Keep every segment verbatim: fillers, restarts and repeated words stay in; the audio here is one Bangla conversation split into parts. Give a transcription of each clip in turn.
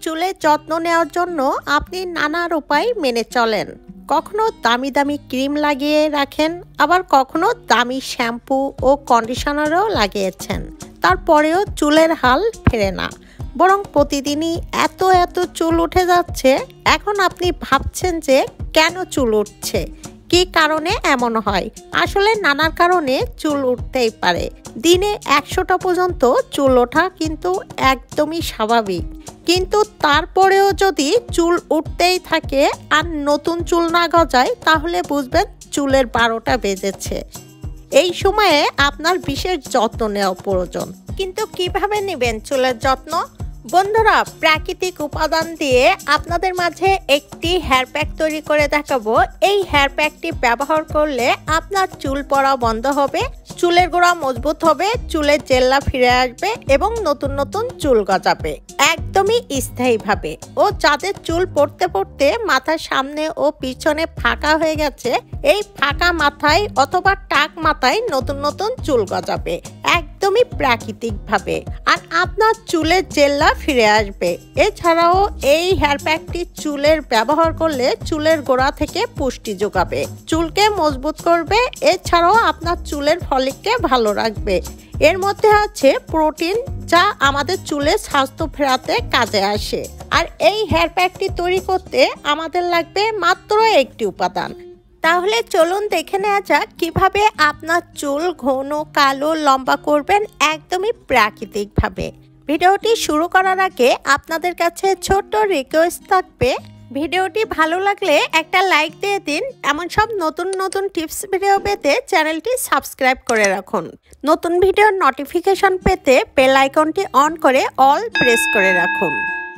চুলের যত্ন নেওয়ার জন্য আপনি নানা উপায় মেনে চলেন। কখনো দামি দামি ক্রিম লাগিয়ে রাখেন, আবার কখনো দামি শ্যাম্পু ও কন্ডিশনারও লাগিয়েছেন, তারপরেও চুলের হাল ফেরে না, বরং প্রতিদিনই এত এত চুল উঠে যাচ্ছে। এখন আপনি ভাবছেন যে কেন চুল উঠছে, কি কারণে এমন হয়। আসলে নানার কারণে চুল উঠতেই পারে। দিনে একশোটা পর্যন্ত চুল ওঠা কিন্তু একদমই স্বাভাবিক, কিন্তু তারপরেও যদি চুল উঠতেই থাকে আর নতুন চুল না গজায়, তাহলে বুঝবেন চুলের বারোটা বেজেছে। এই সময়ে আপনার বিশেষ যত্ন নেওয়া প্রয়োজন। কিন্তু কিভাবে নেবেন চুলের যত্ন? বন্ধুরা, প্রাকৃতিক উপাদান দিয়ে আপনাদের মাঝে একটি হেয়ার প্যাক তৈরি করে দেখাবো। এই হেয়ার প্যাকটি ব্যবহার করলে আপনার চুল পড়া বন্ধ হবে, চুলের গোড়া মজবুত হবে, চুলের জেল্লা ফিরে আসবে এবং নতুন নতুন চুল গজাবে একদমই স্থায়ীভাবে। ও যাদের চুল পড়তে পড়তে মাথার সামনে ও পিছনে ফাঁকা হয়ে গেছে, এই ফাঁকা মাথায় অথবা টাক মাথায় নতুন নতুন চুল গজাবে একদমই প্রাকৃতিকভাবে, আর আপনার চুলের জেল্লা ফিরে আসবে। এছাড়াও এই হেয়ার প্যাকটি চুলের ব্যবহার করলে চুলের গোড়া থেকে পুষ্টি যোগাবে, চুলকে মজবুত করবে, এছাড়াও আপনার চুলের ফলিককে ভালো রাখবে। এর মধ্যে আছে প্রোটিন, যা আমাদের চুলের স্বাস্থ্য ফেরাতে কাজে আসে। আর এই হেয়ার প্যাকটি তৈরি করতে আমাদের লাগবে মাত্র একটি উপাদান। তাহলে চলুন দেখে নেওয়া যাক কিভাবে আপনার চুল ঘন কালো লম্বা করবেন একদমই প্রাকৃতিকভাবে। ভিডিওটি শুরু করার আগে আপনাদের কাছে ছোট্ট রিকোয়েস্ট থাকবে, ভিডিওটি ভালো লাগলে একটা লাইক দিয়ে দিন। এমন সব নতুন নতুন টিপস ভিডিও পেতে চ্যানেলটি সাবস্ক্রাইব করে রাখুন। নতুন ভিডিওর নোটিফিকেশন পেতে বেল আইকনটি অন করে অল প্রেস করে রাখুন।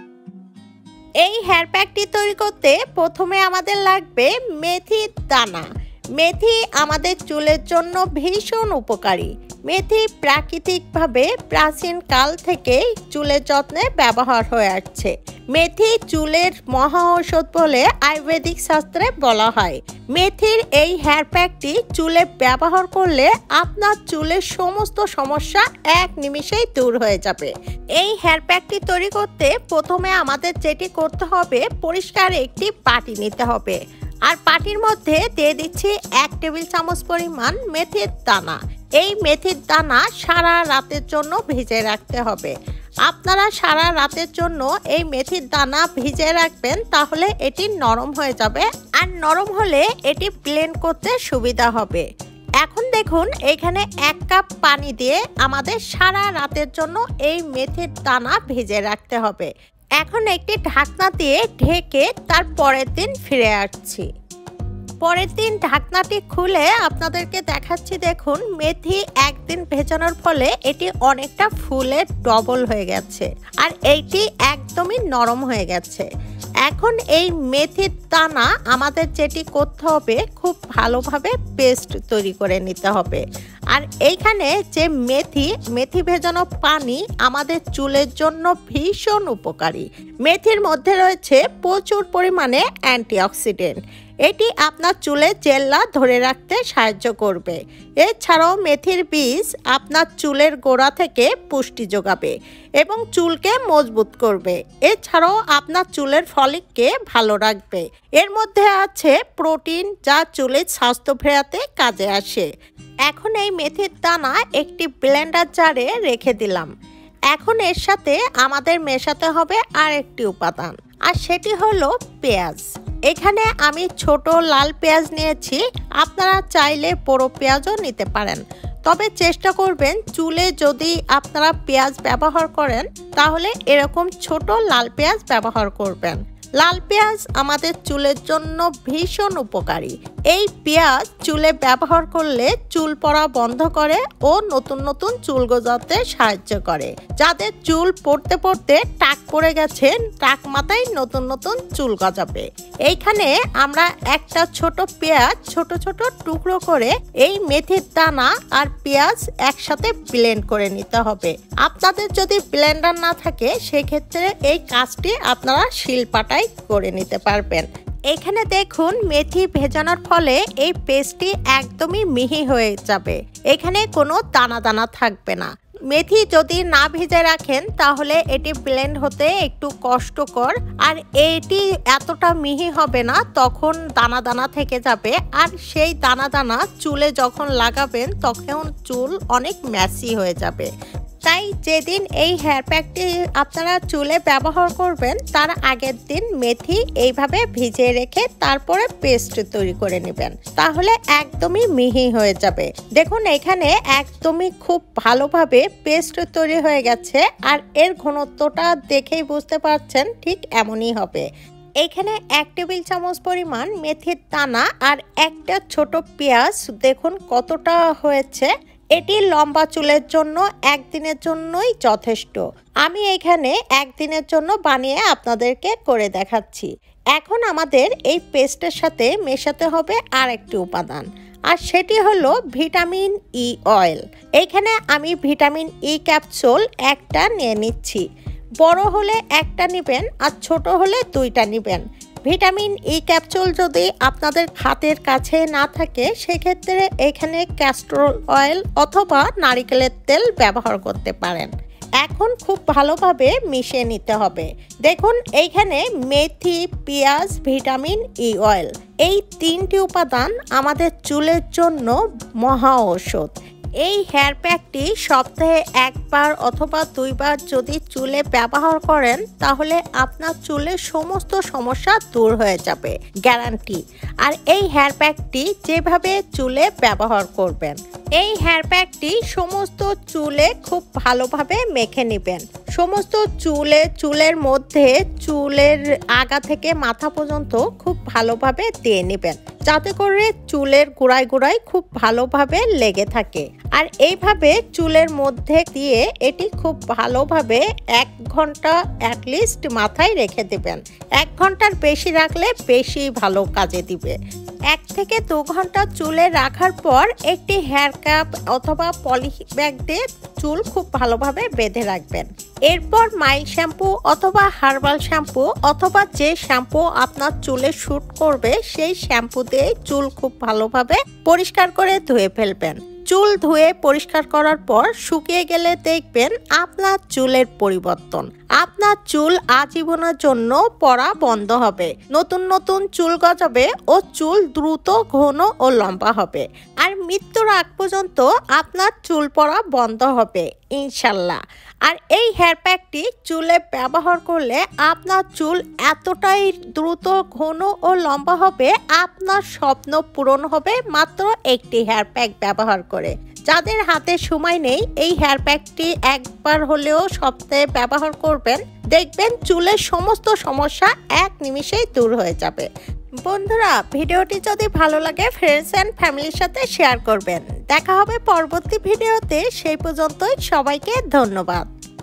এই হেয়ার প্যাকটি তৈরি করতে প্রথমে আমাদের লাগবে মেথি দানা। মেথি আমাদের চুলের জন্য ভীষণ উপকারী। মেথি প্রাকৃতিকভাবে প্রাচীন কাল থেকেই চুলের যত্নে ব্যবহার হয়ে আসছে। মেথি চুলের মহা ঔষধ বলে আয়ুর্বেদিক শাস্ত্রে বলা হয়। মেথির এই হেয়ার প্যাকটি চুলে ব্যবহার করলে আপনার চুলের সমস্ত সমস্যা এক নিমিষেই দূর হয়ে যাবে। এই হেয়ার প্যাকটি তৈরি করতে প্রথমে আমাদের যেটি করতে হবে, পরিষ্কার একটি বাটি নিতে হবে, আর বাটির মধ্যে দিয়ে দিচ্ছি এক টেবিল চামচ পরিমাণ মেথির দানা। এই মেথির দানা সারা রাতের জন্য ভিজে রাখতে হবে। আপনারা সারা রাতের জন্য এই মেথির দানা ভিজে রাখবেন, তাহলে এটি নরম হয়ে যাবে, আর নরম হলে এটি ব্লেন্ড করতে সুবিধা হবে। এখন দেখুন, এখানে এক কাপ পানি দিয়ে আমাদের সারা রাতের জন্য এই মেথির দানা ভিজে রাখতে হবে। এখন একটি ঢাকনা দিয়ে ঢেকে তার পরের দিন ফিরে আসছি। পরের দিন ঢাকনাটি খুলে আপনাদেরকে দেখাচ্ছি। দেখুন, মেথি একদিন ভেজানোর ফলে এটি অনেকটা ফুলে ডবল হয়ে গেছে, আর এইটি একদমই নরম হয়ে গেছে। এখন এই মেথির দানা আমাদের যেটি করতে হবে, খুব ভালোভাবে পেস্ট তৈরি করে নিতে হবে। আর এইখানে যে মেথি মেথি ভেজানো পানি আমাদের চুলের জন্য ভীষণ উপকারী। মেথির মধ্যে রয়েছে প্রচুর পরিমাণে অ্যান্টিঅক্সিডেন্ট। এটি আপনার চুলে জেল্লা ধরে রাখতে সাহায্য করবে। এছাড়াও মেথির বীজ আপনার চুলের গোড়া থেকে পুষ্টি যোগাবে এবং চুলকে মজবুত করবে। এছাড়াও আপনার চুলের ফলিককে ভালো রাখবে। এর মধ্যে আছে প্রোটিন, যা চুলের স্বাস্থ্য ফেরাতে কাজে আসে। এখন এই মেথির দানা একটি ব্লেন্ডার জারে রেখে দিলাম। এখন এর সাথে আমাদের মেশাতে হবে আর একটি উপাদান, আর সেটি হলো পেঁয়াজ। এখানে আমি ছোট লাল পেঁয়াজ নিয়েছি, আপনারা চাইলে বড় পেঁয়াজও নিতে পারেন, তবে চেষ্টা করবেন চুলে যদি আপনারা পেঁয়াজ ব্যবহার করেন তাহলে এরকম ছোট লাল পেঁয়াজ ব্যবহার করবেন। লাল পেঁয়াজ আমাদের চুলের জন্য ভীষণ উপকারী। এই পেঁয়াজ চুলে ব্যবহার করলে চুল পড়া বন্ধ করে ও নতুন নতুন চুল গজাতে সাহায্য করে। যাদের চুল পড়তে পড়তে টাক পড়ে গেছে, টাক মাথায় নতুন নতুন চুল গজাবে। এইখানে আমরা একটা ছোট পেঁয়াজ ছোট ছোট টুকরো করে এই মেথির দানা আর পেঁয়াজ একসাথে ব্লেন্ড করে নিতে হবে। আপনাদের যদি ব্লেন্ডার না থাকে, সেক্ষেত্রে এই কাজটি আপনারা শিলপাটায় করে নিতে পারবেন। এখানে দেখুন, মেথি ভেজানোর ফলে এই পেস্টটি একদমই মিহি হয়ে যাবে, এখানে কোনো দানা দানা থাকবে না। মেথি যদি না ভেজে রাখেন তাহলে এটি ব্লেন্ড হতে একটু কষ্টকর, আর এটি এতটা মিহি হবে না, তখন দানা দানা থেকে যাবে। আর সেই দানা দানা চুলে যখন লাগাবেন তখন চুল অনেক মেসি হয়ে যাবে। তাই যেদিন এই হেয়ার প্যাকটি আপনারা চুলে ব্যবহার করবেন তার আগের দিন মেথি এইভাবে ভিজিয়ে রেখে তারপরে পেস্ট তৈরি করে নেবেন, তাহলে একদমই মিহি হয়ে যাবে। দেখুন এখানে একদমই খুব ভালোভাবে পেস্ট তৈরি হয়ে গেছে, আর এর ঘনত্বটা দেখেই বুঝতে পারছেন ঠিক এমনই হবে। এখানে এক টেবিল চামচ পরিমাণ মেথির দানা আর একটা ছোট পেঁয়াজ দেখুন কতটা হয়েছে। এটি লম্বা চুলের জন্য একদিনের জন্যই যথেষ্ট। আমি এখানে একদিনের জন্য বানিয়ে আপনাদেরকে করে দেখাচ্ছি। এখন আমাদের এই পেস্টের সাথে মেশাতে হবে আর একটি উপাদান, আর সেটি হলো ভিটামিন ই অয়েল। এখানে আমি ভিটামিন ই ক্যাপসুল একটা নিয়ে নিচ্ছি। বড় হলে একটা নেবেন আর ছোট হলে দুইটা নেবেন। ভিটামিন ই ক্যাপসুল যদি আপনাদের হাতের কাছে না থাকে সেক্ষেত্রে এখানে ক্যাস্টর অয়েল অথবা নারিকেলের তেল ব্যবহার করতে পারেন। এখন খুব ভালোভাবে মিশিয়ে নিতে হবে। দেখুন এইখানে মেথি, পেঁয়াজ, ভিটামিন ই অয়েল এই তিনটি উপাদান আমাদের চুলের জন্য মহা ঔষধ। এই হেয়ার প্যাকটি সপ্তাহে একবার অথবা দুইবার যদি চুলে ব্যবহার করেন তাহলে আপনার চুলের সমস্ত সমস্যা দূর হয়ে যাবে, গ্যারান্টি। আর এই হেয়ার প্যাকটি যেভাবে চুলে ব্যবহার করবেন, এই হেয়ার প্যাকটি সমস্ত চুলে খুব ভালোভাবে মেখে নেবেন। সমস্ত চুলে চুলের মধ্যে চুলের আগা থেকে মাথা পর্যন্ত খুব ভালোভাবে দিয়ে নেবেন, যাতে করে চুলের গোড়ায় গোড়ায় খুব ভালোভাবে লেগে থাকে। আর এইভাবে চুলের মধ্যে দিয়ে এটি খুব ভালোভাবে এক ঘন্টা অ্যাটলিস্ট মাথায় রেখে দেবেন। এক ঘন্টার বেশি রাখলে বেশি ভালো কাজে দিবে। এক থেকে দু ঘন্টা চুলে রাখার পর একটি হেয়ার ক্যাপ অথবা পলি ব্যাগ দিয়ে চুল খুব ভালোভাবে বেঁধে রাখবেন। এরপর মাইল্ড শ্যাম্পু অথবা হার্বাল শ্যাম্পু অথবা যে শ্যাম্পু আপনার চুলে শ্যুট করবে সেই শ্যাম্পু দিয়ে চুল খুব ভালোভাবে পরিষ্কার করে ধুয়ে ফেলবেন। চুল ধুয়ে পরিষ্কার করার পর শুকিয়ে গেলে দেখবেন আপনার চুলের পরিবর্তন। আপনার চুল আজীবনের জন্য পড়া বন্ধ হবে, নতুন নতুন চুল গজাবে ও চুল দ্রুত ঘন ও লম্বা হবে। আর মৃত্যুর আগ পর্যন্ত আপনার চুল পড়া বন্ধ হবে ইনশাল্লাহ। আর এই হেয়ার প্যাকটি চুলে ব্যবহার করলে আপনার চুল এতটাই দ্রুত ঘন ও লম্বা হবে, আপনার স্বপ্ন পূরণ হবে মাত্র একটি হেয়ার প্যাক ব্যবহার করে। যাদের হাতে সময় নেই এই হেয়ার প্যাকটি একবার হলেও সপ্তাহে ব্যবহার করবেন, দেখবেন চুলের সমস্ত সমস্যা এক নিমিষেই দূর হয়ে যাবে। বন্ধুরা, ভিডিওটি যদি ভালো লাগে ফ্রেন্ডস অ্যান্ড ফ্যামিলির সাথে শেয়ার করবেন। দেখা হবে পরবর্তী ভিডিওতে, সেই পর্যন্তই সবাইকে ধন্যবাদ।